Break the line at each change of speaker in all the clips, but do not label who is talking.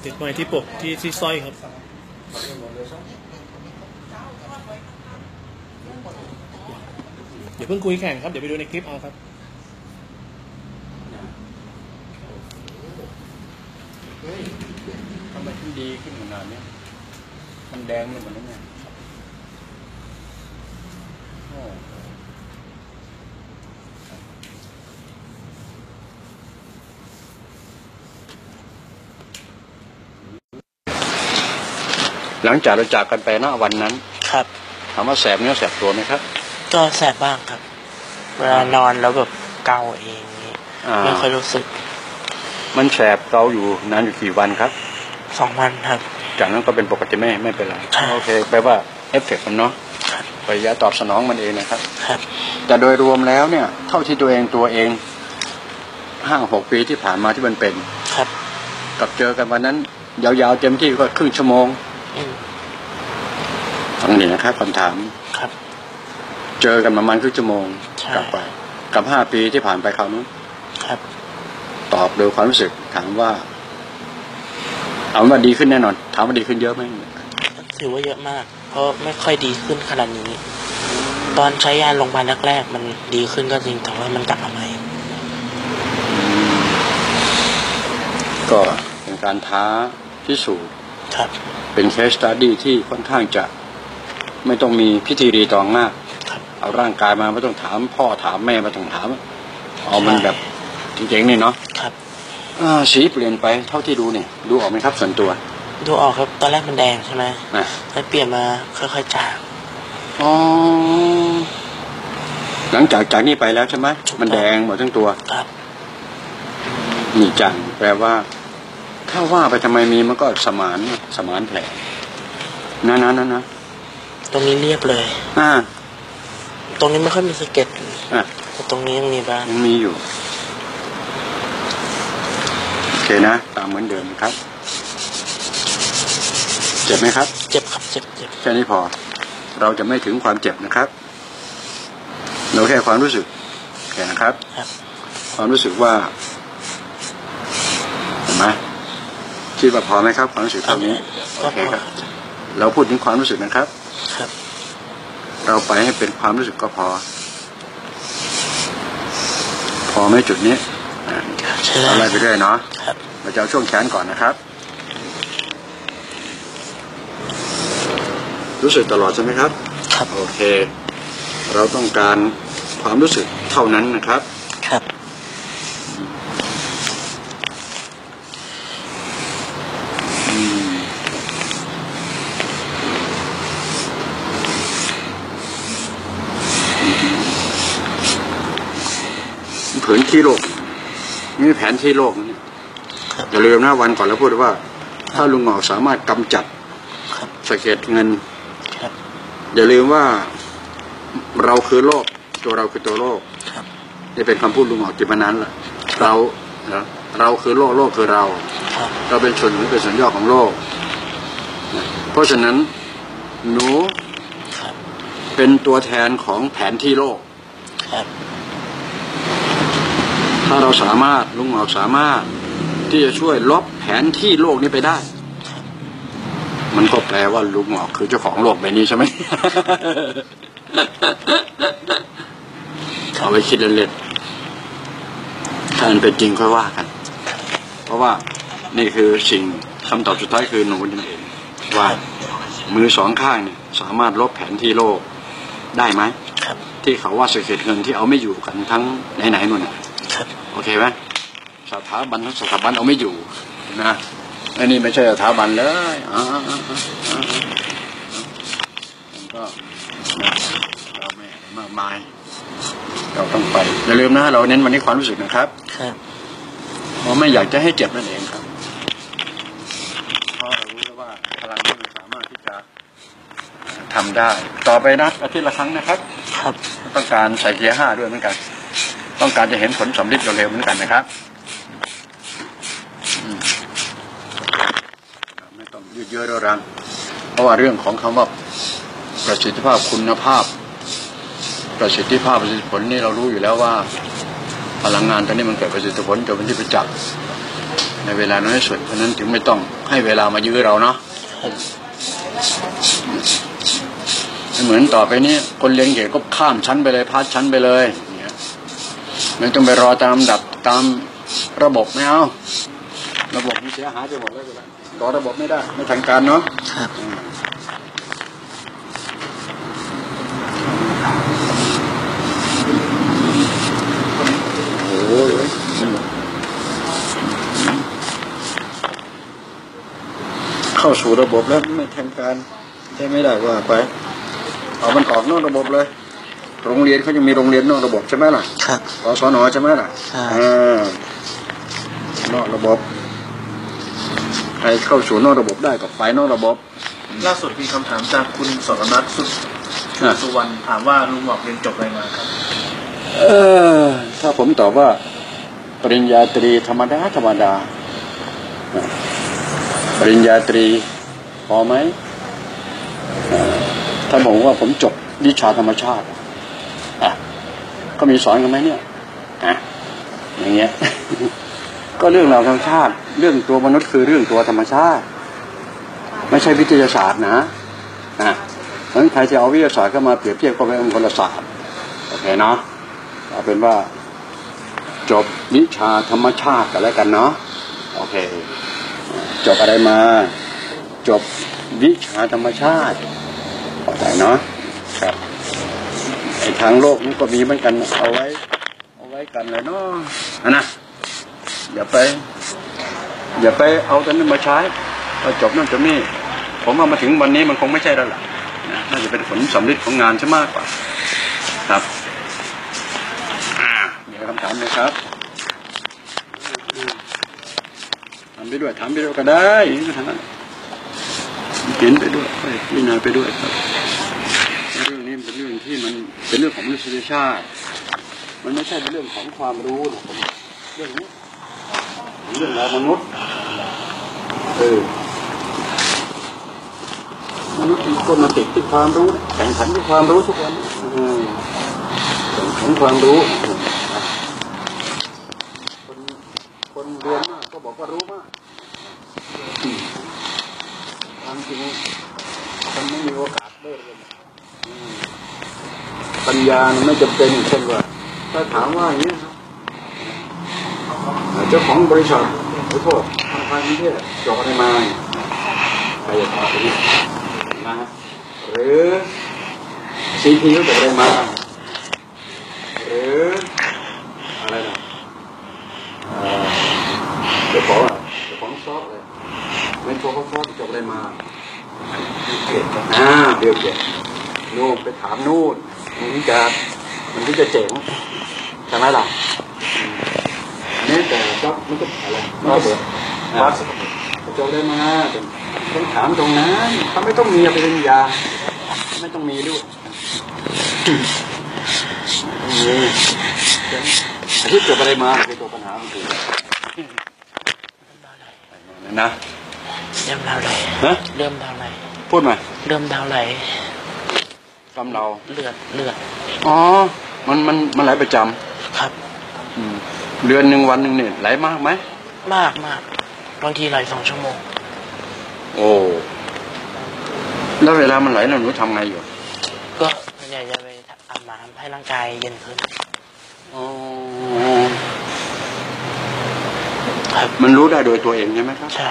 ติดไว้ที่ปกที่สร้อยครับอย่าเพิ่งคุยแข่งครับเดี๋ยวไปดูในคลิปเอาครับ
ทำไมถึงดีขึ้นขนาดนี้มันแดงเหมือนนั้นไงหลังจากเราจากกันไปณวันนั้น
ครับ
ถามว่าแสบเนื้อแสบตัวไหมครับ
ก็แสบบ้างครับเวลานอนแล้วแบบเกาเองไม่ค่อยรู้สึก
มันแสบเกาอยู่นานอยู่กี่วันครับ
2 วันครับ
จากนั้นก็เป็นปกติไม่เป็นไรโอเคแปลว่าเอฟเฟกต์มันเนาะปฏิกิริยาตอบสนองมันเองนะครับแต่โดยรวมแล้วเนี่ยเท่าที่ตัวเอง5-6 ปีที่ผ่านมาที่มันเป็น
ครับ
กับเจอกันวันนั้นยาวๆเต็มที่ก็ครึ่งชั่วโมงฟังดีนะครับคำถาม
ครับ
เจอกันประมาณครึ่งชั่วโมงกลับไปกับ5 ปีที่ผ่านไปคราวนู้น
ครับ
ตอบโดยความรู้สึกถามว่าเอาว่าดีขึ้นแน่นอนถามว่าดีขึ้นเยอะไหม
ถือว่าเยอะมากเพราะไม่ค่อยดีขึ้นขนาดนี้ตอนใช้ยาโรงพยาบาลแรกๆมันดีขึ้นก็จริงแต่ว่ามันกลับมาใหม่
ก็เป็นการท้าพิสูจน์
ครับ
เป็นเคสสตั๊ดดี้ที่ค่อนข้างจะไม่ต้องมีพิธีรีตองมากเอาร่างกายมาไม่ต้องถามพ่อถามแม่ไม่ต้องถามเอามันแบบจริงๆนี่เนาะ
ครับ
สีเปลี่ยนไปเท่าที่ดูเนี่ยดูออกไหมครับส่วนตัว
ดูออกครับตอนแรกมันแดงใช่ไหมแล้วเปลี่ยนมาค่อยๆจาง
หลังจากนี้ไปแล้วใช่ไหมมันแดงหมดทั้งตัว
ครับ
นี่จางแปลว่าถ้าว่าไปทำไมมีมันก็สมานแผลนะ
ตรงนี้เรียบเลยตรงนี้ไม่ค่อยมีสะเก็ดแต่ตรงนี้ยังมีบ้าง
ยังมีอยู่โอเคนะตามเหมือนเดิมครับเจ็บไหมครับ
เจ็บครับเจ็บ
แค่นี้พอเราจะไม่ถึงความเจ็บนะครับเราแค่ความรู้สึกแค่นะครับความรู้สึกว่าเห็นไหมคิดว่าพอไหมครับความรู้สึกเท่านี้โอเคครับเราพูดถึงความรู้สึกนะครับเราไปให้เป็นความรู้สึกก็พอไหมจุดนี้อะไรไปด้วยเนาะเราจะเอาช่วงแขนก่อนนะครับรู้สึกตลอดใช่ไหมครับ
ครับ
โอเคเราต้องการความรู้สึกเท่านั้นนะครับ
ครับ
ผืนที่โลกนี่แผนที่โลกนี่อย่าลืมนะวันก่อนเราพูดว่าถ้าลุงหงอกสามารถกำจัดสะเก็ดเงินอย่าลืมว่าเราคือโลกตัวเราคือตัวโลกนี่เป็นคำพูดลุงหงอกจิตมานานละเราคือโลกโลกคือเราเป็นส่วนหนึ่งเป็นส่วนย่อของโลกเพราะฉะนั้นหนูเป็นตัวแทนของแผนที่โลกถ้าเราสามารถลุงหงอกสามารถที่จะช่วยลบแผนที่โลกนี้ไปได้มันก็แปลว่าลุงหงอกคือเจ้าของโลกใบนี้ใช่ไหม เอาไว้คิดเล่นๆถ้ามันเป็นจริงค่อยว่ากันเพราะว่านี่คือสิ่งคำตอบสุดท้ายคือหนูนั่นเองว่ามือ2 ข้างเนี่ยสามารถลบแผนที่โลกได้ไหมที่เขาว่าสะเก็ดเงินที่เอาไม่อยู่กันทั้งไหนๆนู่นโอเคไหมสถาบันทั้งสถาบันเอาไม่อยู่นะอันนี้ไม่ใช่สถาบันเลยก็เราไม่มากมายเราต้องไปอย่าลืมนะเราเน้นวันนี้ความรู้สึกนะครับเพราะไม่อยากจะให้เจ็บนั่นเองครับเพราะเรารู้แล้วว่าพลังที่มันสามารถที่จะทำได้ต่อไปนะอาทิตย์ละครั้งนะครับต้องการใส่เกียร์ 5ด้วยเหมือนกันต้องการจะเห็นผลสำเร็จเร็วๆเหมือนกันนะครับไม่ต้องยืดเยื้อเรื้อรังเพราะว่าเรื่องของคำว่าประสิทธิภาพคุณภาพประสิทธิผลนี่เรารู้อยู่แล้วว่าพลังงานตอนนี้มันเกิดประสิทธิผลจนเป็นที่ประจักษ์ในเวลาน้อยสุดเพราะนั้นจึงไม่ต้องให้เวลามายื้อเราเนาะเหมือนต่อไปนี้คนเรียนเก่งก็ข้ามชั้นไปเลยพาสชั้นไปเลยไม่ต้องไปรอตามดับตามระบบไม่เอาระบบมันเสียหายไปหมดแล้วรอระบบไม่ได้ไม่ทันการเนาะโอ้ยเข้าสู่ระบบแล้วไม่ทันการใช่ไม่ได้ว่าไปเอามันออกนอกระบบเลยโรงเรียนเขายังมีโรงเรียนนอกระบบใช่ไหมล่ะครับกศนใช่ไหมล่ะนอกระบบใครเข้าสู่นอกระบบได้ก็ไปนอกระบบ
ล่าสุดมีคำถามจากคุณสรณัฐสุวรรณถามว่าลุงหงอกเรียนจบอะไรมาครับ
ถ้าผมตอบว่าปริญญาตรีธรรมดาปริญญาตรีพอไหมถ้าบอกว่าผมจบวิชาธรรมชาติก็มีสอนกันไหมเนี่ยอย่างเงี้ย ก็เรื่องราวธรรมชาติเรื่องตัวมนุษย์คือเรื่องตัวธรรมชาติไม่ใช่วิทยาศาสตร์นะเพราะฉะนั้นใครจะเอาวิทยาศาสตร์เข้ามาเปรียบเทียบก็เป็นคนละศาสตร์โอเคเนาะเอาเป็นว่าจบวิชาธรรมชาติกันแล้วกันเนาะโอเคจบอะไรมาจบวิชาธรรมชาติเข้าใจเนาะครับไอ้ทางโลกนี่ก็มีเหมือนกันเอาไว้กันเลยเนาะนะอย่าไปเอาตัวนั้นมาใช้พอจบนั่นจบนี่ผมว่ามาถึงวันนี้มันคงไม่ใช่แล้วล่ะน่าจะเป็นผลสำเร็จของงานใช่มากกว่าครับมีคำถามไหมครับทำไปด้วยถามไปด้วยก็ได้ก็ทำนั้นเขียนไปด้วยพิจารณาไปด้วยครับเรื่องนี้เป็นเรื่องที่มันเป็นเรื่องของมนุษยชาติมันไม่ใช่เป็นเรื่องของความรู้หรอกเรื่องนี้เรื่องราวมนุษย์มนุษย์คนมาติดที่ความรู้แข่งขันที่ความรู้ทุกวันแข่งขันความรู้คนเรียนมากก็บอกว่ารู้มากบางทีมันไม่มีโอกาสได้เรียนปัญญาไม่จำเป็นเช่นว่าถ้าถามว่าอย่างนี้เจ้าของบริษัทขอโทษธนาคารนี้จบอะไรมาใครจะตอบไปนี่นะหรือซีพีจบอะไรมาหรืออะไรนะเจ้าของซอฟต์เลยไม่โทรเขาซอฟต์จบอะไรมาเบียร์เกตนู่นไปถามนู่นมันที่จะเจ๋งใช่ไหมล่ะนี่แต่จ็อบมันก็อะไรมันก็เบื่อจบได้มาต้องถามตรงนั้นเขาไม่ต้องมีปริญญาไม่ต้องมีด้วยที่จบอะไรมาคือตัวปัญหามันคือนะ
เริ่มดาวไหลเริ่มดาวไหล
พูดมา
เริ่มดาวไหล
กำเรา
เลือด
อ๋อมันไหลประจำ
ครับ
เดือนหนึ่งวันหนึ่งเนี่ยไหลมากไหม
มากบางทีไหล2 ชั่วโมง
โอ้แล้วเวลามันไหลเราหนูทำไงอยู่
ก็อยากจะไปอาบน้ำให้ร่างกายเย็นขึ้น
ครับมันรู้ได้โดยตัวเองใช่ไหมครับ
ใช่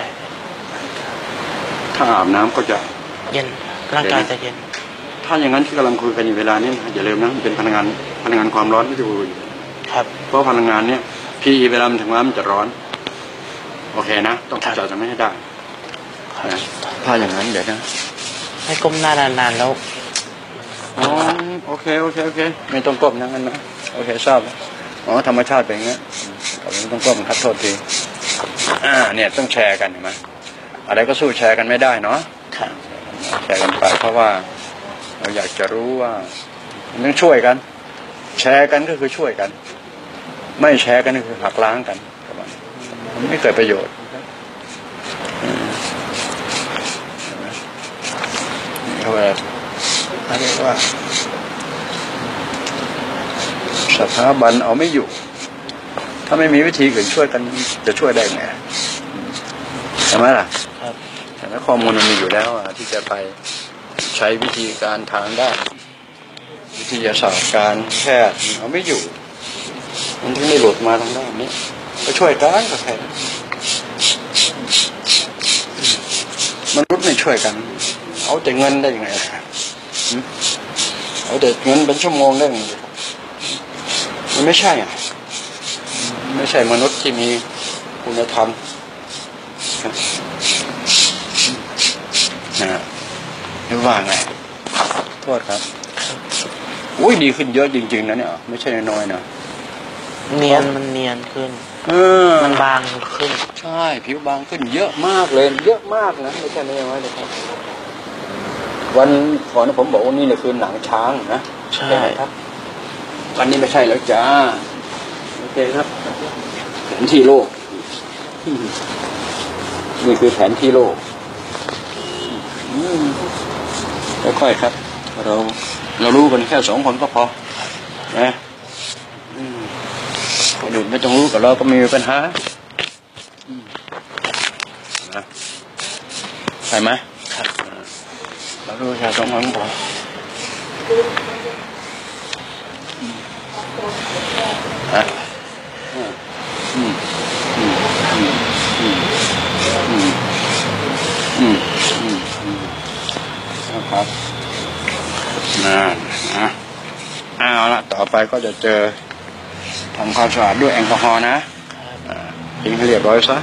ถ้าอาบน้ำก็จะ
เย็นร่างกายจะเย็น
ถ้าอย่างนั้นที่กำลังคุยกันอยู่เวลานี้อย่าลืมนะมันเป็นพลังงานความร้อนไม่ถูก
ครับ
เพราะพลังงานเนี้ยPEเวลามันถึงมันจะร้อนโอเคนะต้องเข้าใจจะไม่ให้ได้ถ้าอย่างนั้นเดี๋ยวนะ
ให้ก้มหน้านานๆแล้ว
โอเคไม่ต้องก้มนั่งกันนะโอเคทราบธรรมชาติเป็นอย่างนี้ไม่ต้องก้มครับโทษทีเนี่ยต้องแชร์กันเห็นไหมอะไรก็สู้แชร์กันไม่ได้เนาะแชร์กันไปเพราะว่าเราอยากจะรู้ว่าต้องช่วยกันแชร์กันก็คือช่วยกันไม่แชร์กันก็คือหักล้างกันมันไม่เกิดประโยชน์เขาเรียกว่าสถาบันเอาไม่อยู่ถ้าไม่มีวิธีอื่นช่วยกันจะช่วยได้ไงใช่ไหมล่ะ
ครับ
แต่ถ้าข้อมูลมันมีอยู่แล้วที่จะไปใช้วิธีการทางด้านวิทยาศาสตร์การแพทย์เอาไม่อยู่มันถึงไม่หลุดมาทางด้านนี้ก็ช่วยกันกับแพทย์มนุษย์ไม่ช่วยกันเอาแต่เงินได้ยังไงเอาแต่เงินเป็นชั่วโมงได้ยังไงมันไม่ใช่ไม่ใช่มนุษย์ที่มีคุณธรรมนะไม่ว่าไงโทษครับอุ้ยดีขึ้นเยอะจริงๆนะเนี่ยไม่ใช่น้อยๆนะ
มันเนียนขึ้นมันบางขึ้น
ใช่ผิวบางขึ้นเยอะมากเลยเยอะมากนะไม่ใช่น้อยๆเลยครับวันก่อนผมบอกว่านี่เนี่ยคือหนังช้างนะ
ใช่
ครับวันนี้ไม่ใช่แล้วจ้าโอเคครับแผนที่โลกนี่คือแผนที่โลกค่อยๆครับเรารู้กันแค่2 คนก็พอนะคนอื่นไม่ต้องรู้กับเราก็มีปัญหาใช่ไหม
ครับ
เรารู้แค่2 คนก็พอครับนะเอาละต่อไปก็จะเจอทำความสะอาดด้วยแอลกอฮอล์นะทิ้งให้เรียบร้อยซะ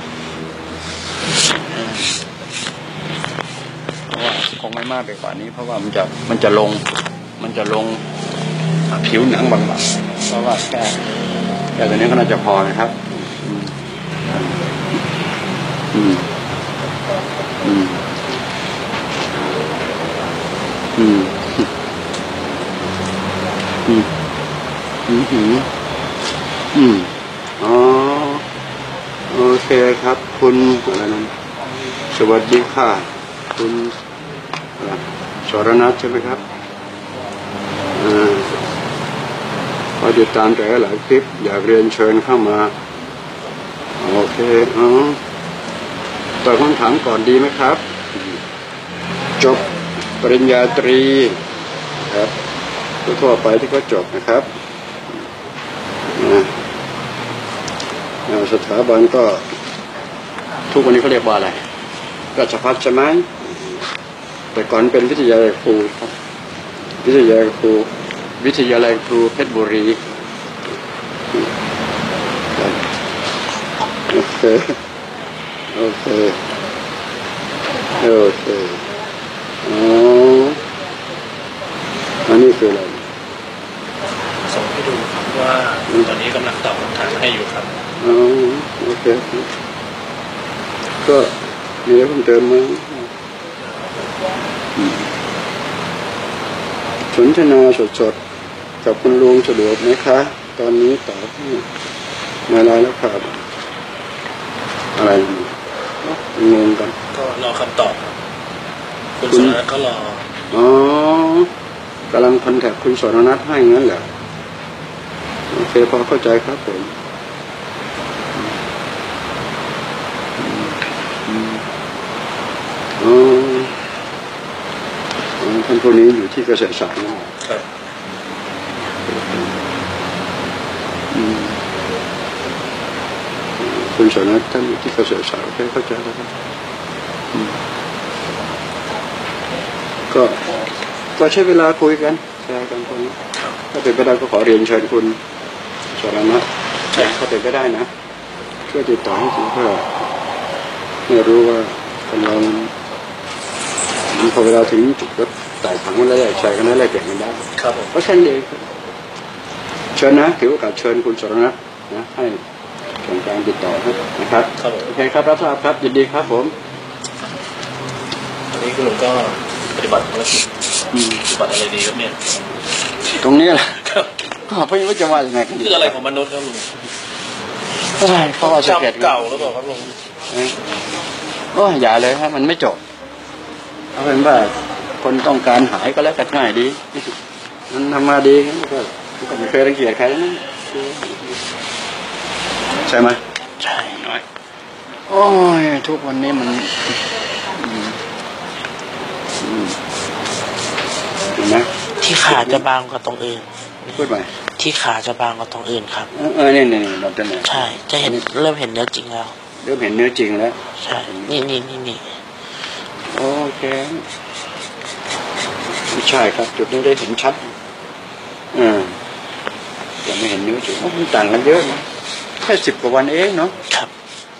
เพราะว่าคงไม่มากไปกว่านี้เพราะว่ามันจะลงผิวหนังบางๆเพราะว่าแค่ตัวนี้ก็น่าจะพอนะครับอ๋อโอเคครับคุณอะไรนั้นสวัสดีค่ะคุณสรณัฐใช่ไหมครับพอติดตามแต่หลายคลิปอยากเรียนเชิญเข้ามาโอเคตอบคำถามก่อนดีไหมครับจบปริญญาตรีครับทั่วไปที่เขาจบนะครับสถาบันก็ทุกวันนี้เขาเรียกว่าอะไรราชภัฏใช่ไหมแต่ก่อนเป็นวิทยาลัยครูครับวิทยาลัยครูเพชรบุรีโอเคอันนี้คืออะไร
ส่งให้ดูครับว่าตอนนี้กำลังตอบคำถามให้อยู่ครับ
โอเคก็มีอะไรเพิ่มเติมไหมสนทนาสดๆกับคุณลุงสะดวกไหมคะตอนนี้ตอบมาแล้วครับอะไรงงกัน
ก็รอคำตอบคุณสรณัฐก็ร
อกำลังคอนแทคคุณสรณัฐให้งั้นแหละโอเคพอเข้าใจครับผมท่านผู้นี้อยู่ที่เกษตรศาสตร์นะครับคุณสรณัฐท่านอยู่ที่เกษตรศาสตร์โอเคเข้าใจแล้วครับก็ใช้เวลาคุยกันแชร์กันคนถ้าเป็นไปได้ก็ขอเรียนเชิญคุณสรณัฐถ้าเป็นไปได้นะช่วยติดต่อให้ถึงเพื่อให้รู้ว่าคนเราพอเวลาถึงจุดก็ไต่ถังมันแล้วแชร์กันแล้วแลกเปลี่ยนกันได้
ครับ
เพราะฉะนั้นเองเชิญนะถือโอกาสเชิญคุณสรณัฐนะให้ส่งการติดต่อนะครับโอเคครับรับทราบครับยินดีครับผม
ตอนนี้คุณลุงก็ปฏิบัติภารกิจปฏิบัติอะไรดีครับเนี่ย
ตรงนี้แหละไม่รู้จะว่ายังไง
คืออะไรของมนุษย์ครับลุง
เพราะว่า
จำเก่าแล้วบอกครับลุง
อย่าเลยครับมันไม่จบเอาเป็นว่าคนต้องการหายก็แล้วกันง่ายดีมันทำมาดีก็ไม่เคยรังเกียจใครนะใช่ไหม
ใช่
น้อยโอ้ยทุกวันนี้มันเห็นไหม
ที่ขาจะบางกว่าตรงอื่น
พูดไป
ที่ขาจะบางกว่าตรงอื่นครับ
นี่เราจะ
ใช่จะเห็นเริ่มเห็นเนื้อจริงแล้ว
เริ่มเห็นเนื้อจริงแล้ว
ใช่นี่
โอเคใช่ครับจุดนี้ได้เห็นชัดแต่ไม่เห็นเนื้อจริงมันต่างกันเยอะนะแค่10 กว่าวันเองเนาะ
ครับ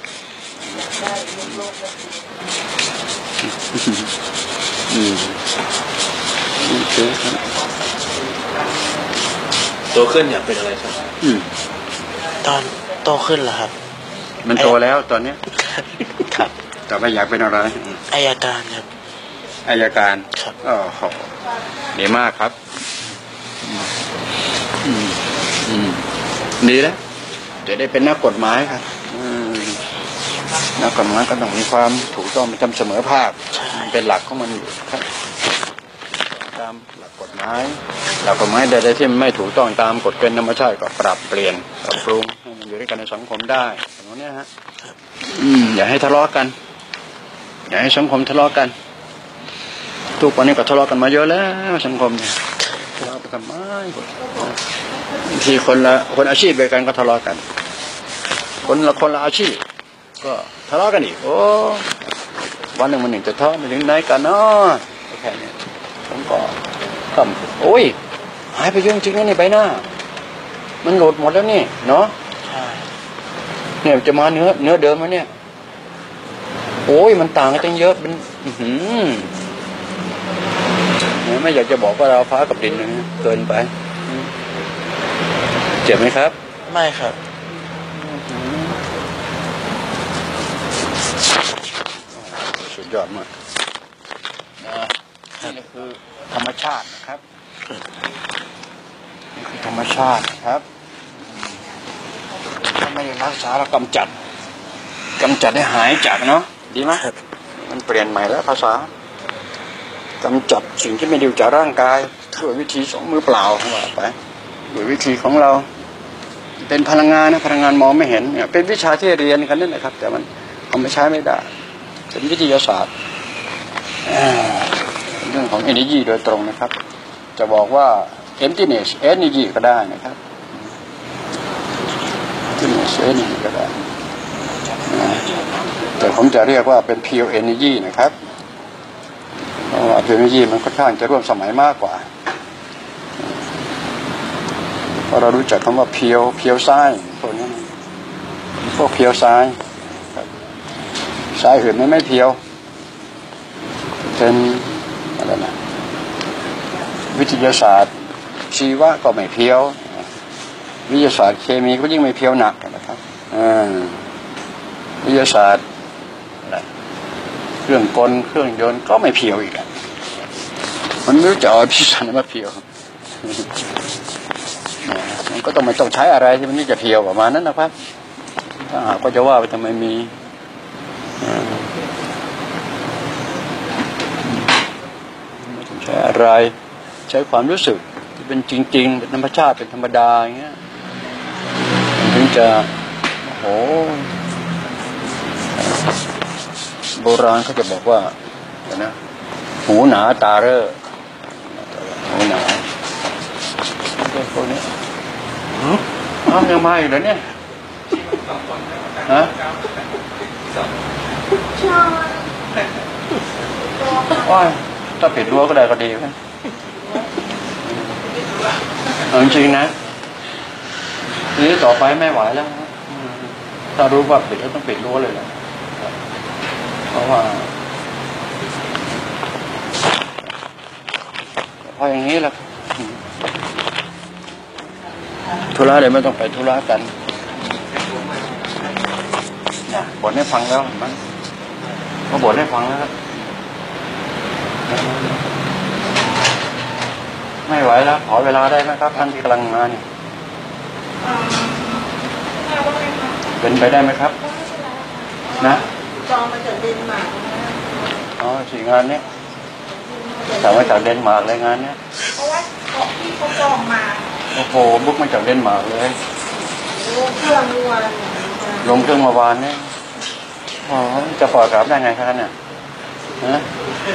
โตขึ้นอยากเป็นอะไรครับ
ตอนโตขึ้นเหรอครับ
มันโตแล้วตอนนี้
ครับ
แต่ไม่อยากเป็นอะไร
อัยการครับ
อัยการ
ครับ
อ๋อดีมากครับดีแล้วจะได้เป็นนักกฎหมายครับนักกฎหมายก็ต้องมีความถูกต้องประจำเสมอภาคเป็นหลักของมันอยู่ครับตามหลักกฎหมายใดๆที่ไม่ถูกต้องตามกฎเกณฑ์ธรรมชาติก็ปรับเปลี่ยนปรับปรุงให้มันอยู่ด้วยกันในสังคมได้ตรงนี้ฮะอย่าให้ทะเลาะกันอย่าให้สังคมทะเลาะกันทุกวันนี้ก็ทะเลาะกันมาเยอะแล้วสังคมเนี่ยทะเลาะกันมากทีคนอาชีพเดียวกันก็ทะเลาะกันคนละอาชีพก็ทะเลาะกันอีกโอ้วันหนึ่งจะทะเลาะไปถึงไหนกันเนาะแค่นี้ผมก็โอ้ยหายไปเยอะจริงๆนะนี่ใบหน้ามันหลุดหมดแล้วนี่เนาะเนี่ยจะมาเนื้อเดิมแล้วเนี่ยโอ้ยมันต่างกันตั้งเยอะเป็นไม่อยากจะบอกว่าเราฟ้ากับดินนะเกินไปเจ็บไหมครับ
ไม่ครับ
สุดยอดมากนี่คือธรรมชาตินะครับนี่คือธรรมชาติครับถ้าไม่รักษาเรากำจัดให้หายจากเนาะดีไหมมันเปลี่ยนใหม่แล้วภาษากำจัดสิ่งที่ไม่ดีจากร่างกายด้วยวิธี2 มือเปล่าว่าไปด้วยวิธีของเราเป็นพลังงานนะพลังงานมองไม่เห็นเนี่ยเป็นวิชาที่เรียนกันนั่นแหละครับแต่มันเอาไม่ใช้ไม่ได้เป็นวิทยาศาสตร์เรื่องของ energy โดยตรงนะครับจะบอกว่า emptiness energy ก็ได้นะครับ emptiness energy ก็ได้แต่ผมจะเรียกว่าเป็น pure energy นะครับเพราะว่า pure energy มันค่อนข้างจะร่วมสมัยมากกว่าเพราะเรารู้จักคำว่า pure science พวกนี้พวก pure science สายอื่นไม่เพียวเป็นอะไรนะวิทยาศาสตร์ชีวะก็ไม่เพียววิทยาศาสตร์เคมีก็ยิ่งไม่เพียวหนักนะครับวิทยาศาสตร์เครื่องกลเครื่องยนต์ก็ไม่เพียวอีกมันไม่รู้จะเอาพิสันมาเพียวมันก็ไม่ต้องใช้อะไรที่มันนี่จะเพียวประมาณนั้นนะครับถ้าหากก็จะว่าไปทำไมมีใช้อะไรใช้ความรู้สึกที่เป็นจริงๆเป็นธรรมชาติเป็นธรรมดาอย่างเงี้ยถึงจะโอ้โบราณเขาจะบอกว่านะหูหนาตาเร่อหูหนาพวกนี้ยังมาอีกเหรอเนี่ยฮะว้าถ้าปิดรั้วก็ได้ก็ดีนะจริงๆนะทีนี้ต่อไปไม่ไหวแล้วถ้ารู้ว่าปิดก็ต้องปิดรั้วเลยแหละเพราะอย่างนี้แหละธุระเลยไม่ต้องไปธุระกันบ่นให้ฟังแล้วมันก็บ่นให้ฟังแล้วไม่ไหวแล้วขอเวลาได้ไหมครับท่านที่กำลังมาเนี่ยเป็นไปได้ไหมครับนะ
จองมาจากเดนมาร์ก
สี่งานเนี้ยสั่งมาจากเดนมาร์กเลยงานเนี้ย
เพราะว่าที่เขาจองมา
โอ้โหบุ๊กมาจากเดนมาร์กเลย
เครื่องวัน
ลงเครื่องเมื่อวานเนี่ยอ๋อจะปล่อยกลับได้ไงครับเนี่ยฮะ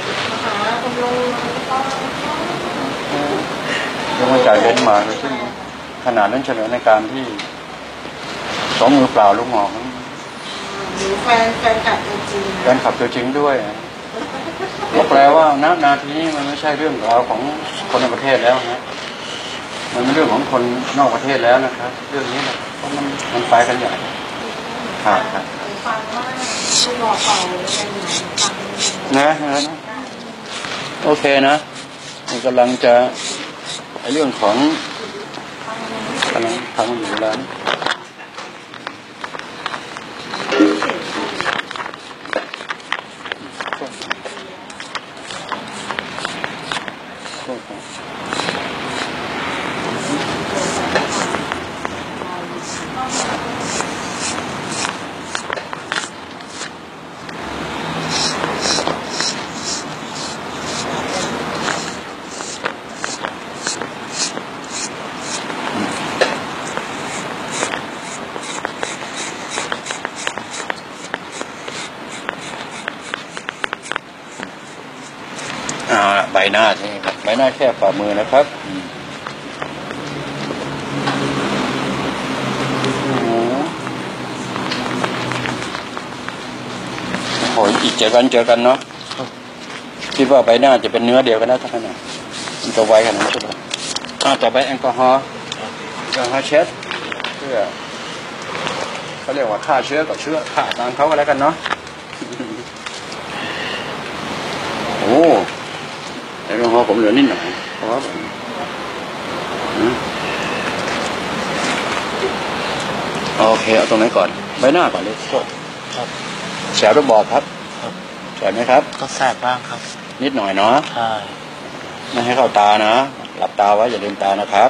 ยังมาจ่ายเงินมาซึ่งขนาดนั้นเฉลยในการที่สองมือเปล่าลูกหมอก
หรือแฟนขับตัวจริง
แฟนขับตัวจริงด้วยก็แปลว่านาทีนี้มันไม่ใช่เรื่องราวของคนในประเทศแล้วนะมันเป็นเรื่องของคนนอกประเทศแล้วนะครับเรื่องนี้นะเพราะมันไปกันใหญ่ครับ
ฟังว่าคุณหมอเป่าอะไร
นะโอเคนะมันกำลังจะเรื่องของกำลังทำอยู่แล้วใบหน้าใช่ไหมครับใบหน้าแค่ฝ่ามือนะครับโอ้ยอีก7 วันเจอกันเนาะคิดว่าใบหน้าจะเป็นเนื้อเดียวกันนะท่านนะมันจะไวขนาดนั้นใช่ไหมต่อไปแอลกอฮอล์เช็ดเพื่อเขาเรียกว่าฆ่าเชื้อกับเชื้อฆ่าตามเขาก็แล้วกันเนาะโอ้แอลกอฮอล์ผมเหลือนิดหน่อยเพราะว่าโอเคเอาตรงไหนก่อนใบหน้าก่อนเลย
ครับ
แสบหรือบอดครับแสบไหมครับ
ก็แสบบ้างครับ
นิดหน่อยเนาะ
ใช่
ไม่ให้เข้าตานะหลับตาไว้อย่าลืมตานะครับ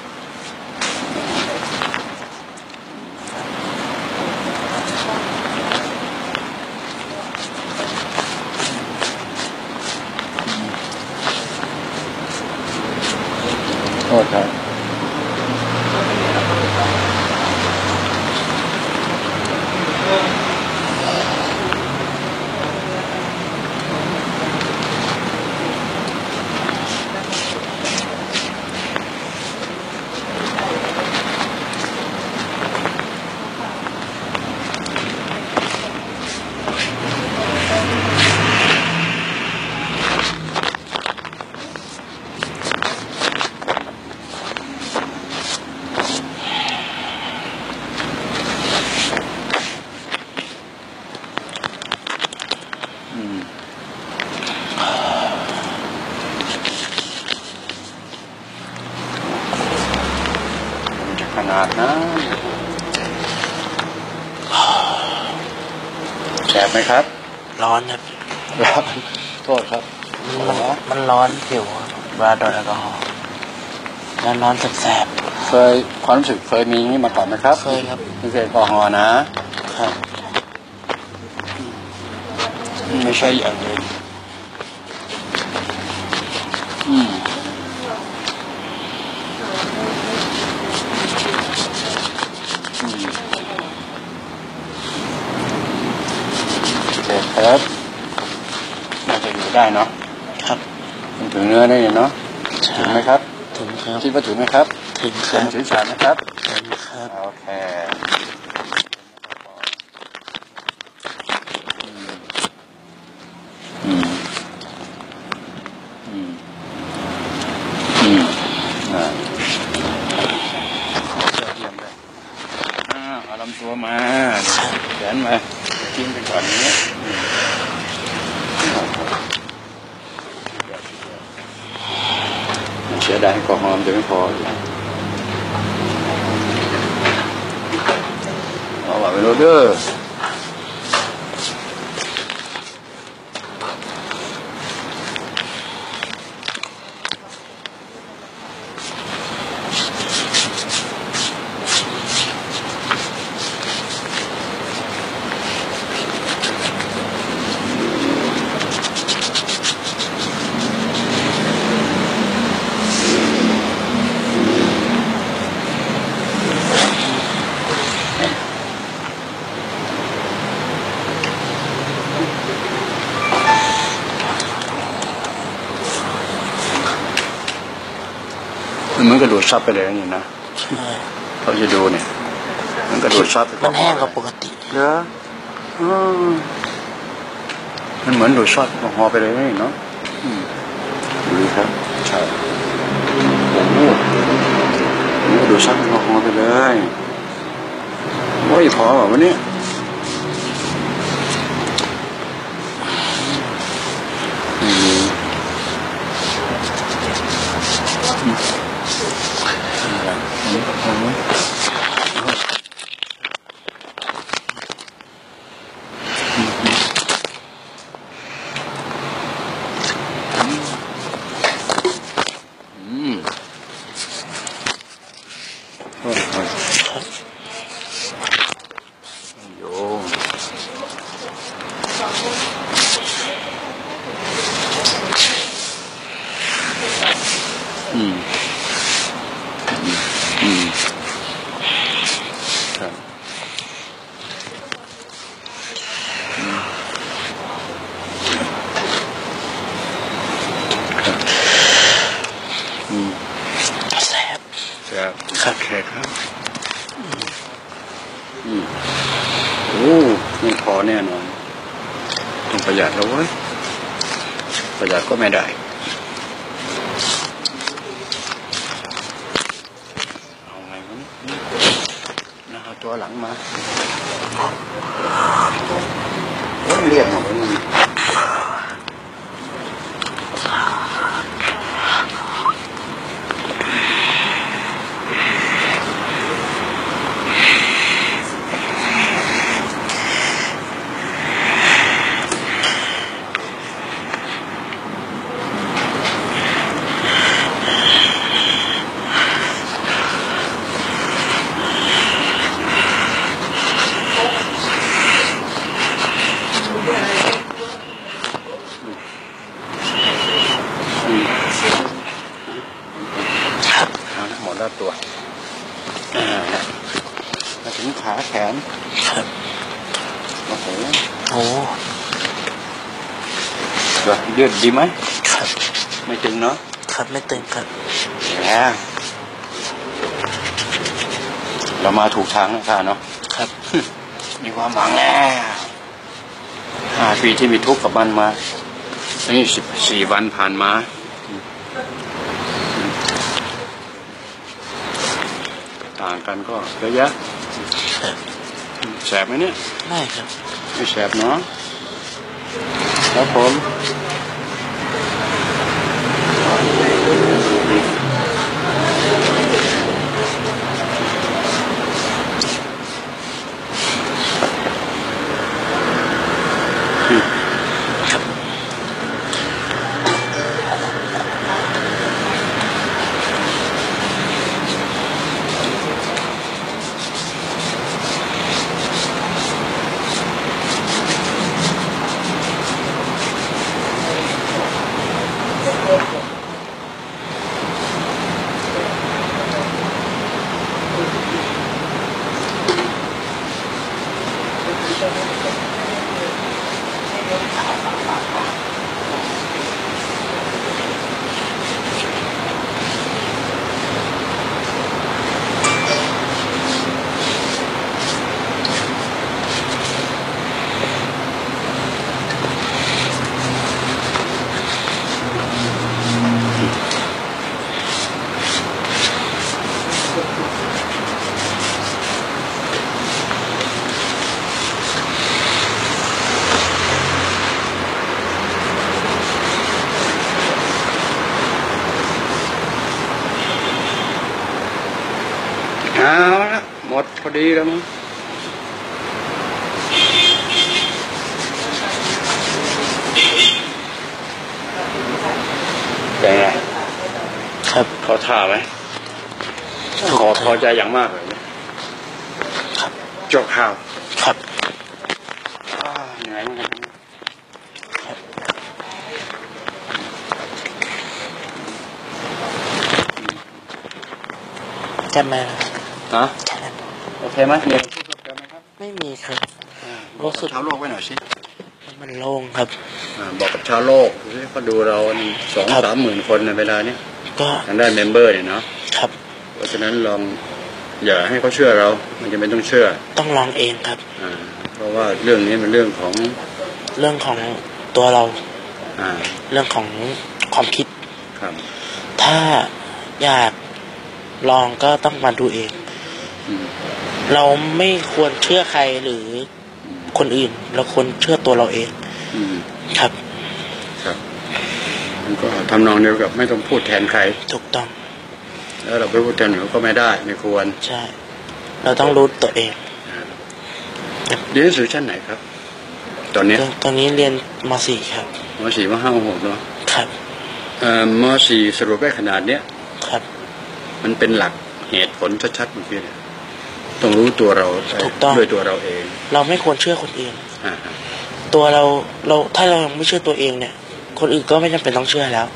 โทษครับขนาดนะแสบไหมครับ
ร้อนครับ
ร้อนโทษครับ
มันร้อนผิวเวลาโดนแอลกอฮอล์ร้อนแสบ
เคยความรู้สึกเคยมีนี่มาก่อนไหมครับ
เคยครับ
ไม่เคยแอลกอฮอล์นะครับไม่ใช่อย่างเลยครับน่าจะอยู่ได้เนาะ
ครับ
ถึงเนื้อได้เนาะถึงไหมครับ
ถึงครับ
คิดว่าถึงไหมครับ
ถึงครับ
ถึงสารนะครับ
ถึงครับ
โอเคเอาลำตัวมาแขนมาทิ้งไปก่อนนี้เสียดายก็หอมจะไม่พอเอาไปโรเดอร์มันก็ดูดซับไปเลยนี่นะ
ใช่
เราจะดูเนี่ยมันก็ดูดซับไป
มันแห้งกว่าปกติ
เหรอมันเหมือนดูดซับแอลกอฮอล์ไปเลยนี่เนาะดูครับใช่โอ้โหมันก็ดูดซับแอลกอฮอล์ไปเลยโอ้ยพอแบบวันนี้
แซ่บ
ครับครับแขกครับโอ้ไม่พอแน่นอนต้องประหยัดแล้วเว้ยประหยัดก็ไม่ได้เอาไงวะเนี่ยนะเอาตัวหลังมาโอ้ยเรียกหน่อยนี่หมดแล้วตัวมาถึงขาแขน
ครับ
โอ้โหเลือดดีไหม
ครับ
ไม่ตึงเนาะ
ครับไม่ตึงครับ
แล้วเรามาถูกทางแล้วค่ะเนาะ
ครับ
มีความหวังแล้ว5 ปีที่มีทุกข์กับมันมานี่14 วันผ่านมาต่างกันก็เยอะแยะแสบไหมเนี่ย
ไม่ครับ
ไม่แสบเนาะครับผมเอาละหมดพอดีแล้วมั้งเป็นไง
ครับ
เขาท่าไหมขอพอใจอย่างมากเลย
ครับ
จบข่าว
ครับ
เหนื่อยมาก
แค่มา
ฮะโอเคไหมมีพูดเพิ่มไหมครับ
ไม่มีครับ
บอกชาวโลกไว้หน่อยสิ
มันโล่งครับ
บอกกับชาวโลกดูสิเขาดูเรา2-3 หมื่นคนในเวลานี้
ก็
ทางด้านเมมเบอร์เนี่ยเนาะ
ครับ
เพราะฉะนั้นลองอย่าให้เขาเชื่อเรามันจะไม่ต้องเชื่อ
ต้องลองเองครับ
เพราะว่าเรื่องนี้มันเรื่องของ
ตัวเราเรื่องของความคิด
ครับ
ถ้าอยากลองก็ต้องมาดูเองเราไม่ควรเชื่อใครหรือคนอื่นเราควรเชื่อตัวเราเองครับ
มันก็ทำนองเดียวกับไม่ต้องพูดแทนใคร
ถูกต้อง
แล้วเราไปพูดแทนเขาก็ไม่ได้ไม่ควร
ใช่เราต้องรู้ตัวเอง
เรียนหนังสือชั้นไหนครับตอน
นี้เรียนม.4 ครับ
ม.4 ม.5 ม.6 เนาะ
ครับ
ม.4 สรุปได้ขนาดเนี้ย
ครับ
มันเป็นหลักเหตุผลชัดๆเมื่อกี้เนี่ยต้องรู้ตัวเราด้วยตัวเราเอง
เราไม่ควรเชื่อคนอื่นตัวเราถ้าเราไม่เชื่อตัวเองเนี่ยคนอื่นก็ไม่จำเป็นต้องเชื่อแล้ว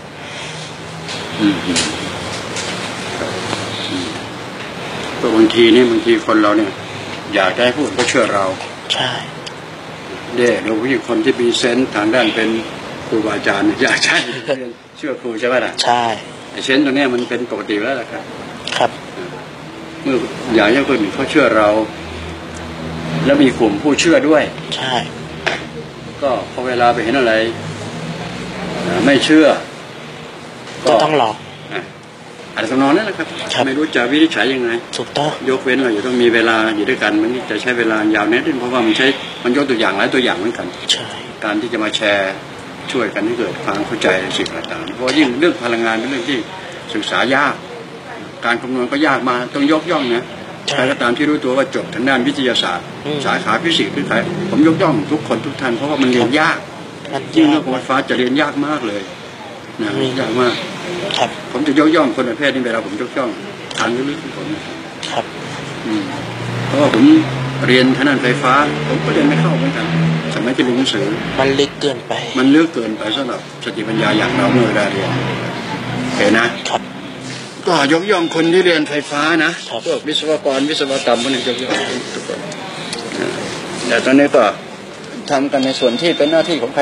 ก็บางทีคนเราเนี่ยอยากได้พูดก็เชื่อเรา
ใช่
เราผู้หญิงคนที่มีเซนส์ทางด้านเป็นครูบาอาจารย์อยากใช่เชื่อครูใช่ไหมล่ะ
ใช่
ไอ้เซนส์ตรงนี้มันเป็นปกติแล้วล่ะครับ
ครับ
เมื่ออยากให้คนอื่นเขาเชื่อเราแล้วมีกลุ่มผู้เชื่อด้วย
ใช่
ก็พอเวลาไปเห็นอะไรไม่เชื่อ
ก็ต้องลอง
อาจจะนอนนั่นแหละครับไม่รู้จะวินิจฉัยยังไง
ถูกต้อง
ยกเว้นเราจะต้องมีเวลาอยู่ด้วยกันมันจะใช้เวลายาวแน่นเพราะว่ามันยกตัวอย่างหลายตัวอย่างเหมือนกันการที่จะมาแชร์ช่วยกันให้เกิดความเข้าใจสิ่งต่างๆเพราะยิ่งเรื่องพลังงานเป็นเรื่องที่ศึกษายากการคำนวณก็ยากมาต้องยกย่องนะใครก็ตามที่รู้ตัวว่าจบทางด้านวิทยาศาสตร์สาขาฟิสิกส์หรือใครผมยกย่องทุกคนทุกท่านเพราะว่ามันเรียนยากยิ่งเรื่องไฟฟ้าจะเรียนยากมากเลยนะยากมากผมจะยกย่องคนประเภทนี้เวลาผมยกย่องทางลึกๆของผม
ครับ
เพราะว่าผมเรียนทางด้านไฟฟ้าผมก็เรียนไม่เข้าเหมือนกันสมัยที่เรียนหนังสือ
มันลึกเกินไป
สำหรับสติปัญญาอย่างเราเมื่อได้เรียนเห็นนะครับก็ยกย่องคนที่เรียนไฟฟ้านะพวกวิศวกรวิศวกรรมพวกนี้ยกย่องทุกคนแต่ตอนนี้ก็ทำกันในส่วนที่เป็นหน้าที่ของใคร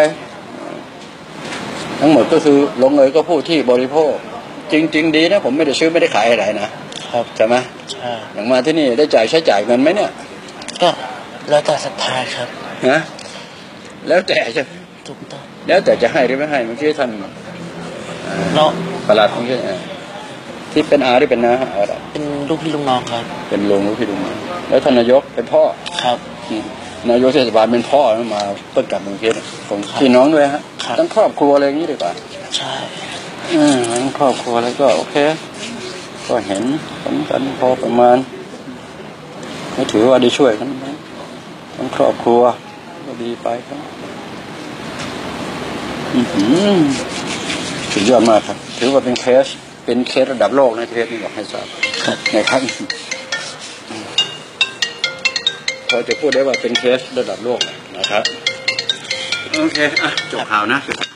ทั้งหมดก็คือลงเอยก็ผู้ที่บริโภคจริงๆดีนะผมไม่ได้ซื้อไม่ได้ขายอะไรนะครับใช่ไหม
ใช่
อย่างมาที่นี่ได้ใช้จ่ายเงินไหมเนี่ย
ก็แล้วแต่ศรัทธาครับ
นะแล้วแต่จะ
ถูกต้อง
แล้วแต่จะให้หรือไม่ให้เมื่อกี้ท่านประหลัดของที่เป็นอาหรือเป็นน้าอะไร
เป็นลูกพี่ลูกน้องครับ
เป็นลูกพี่ลูกน้องแล้วท่านนายกเป็นพ่อ
ครับ
นายกเทศบาลเป็นพ่อมาเปิดกับเมืองเพชรของพี่น้องด้วยฮะทั้งครอบครัวอะไรอย่างนี้ดีกว่า
ใช่
ทั้งครอบครัวแล้วก็โอเคก็เห็นผลกันพอประมาณก็ถือว่าได้ช่วยกันทั้งครอบครัวก็ดีไปครับสุดยอดมากครับถือว่าเป็นเคสระดับโลกในประเทศนี้บอกให้ทราบในครั้งพอจะพูดได้ว่าเป็นเคสระดับโลกนะครับโอเคจบข่าวนะ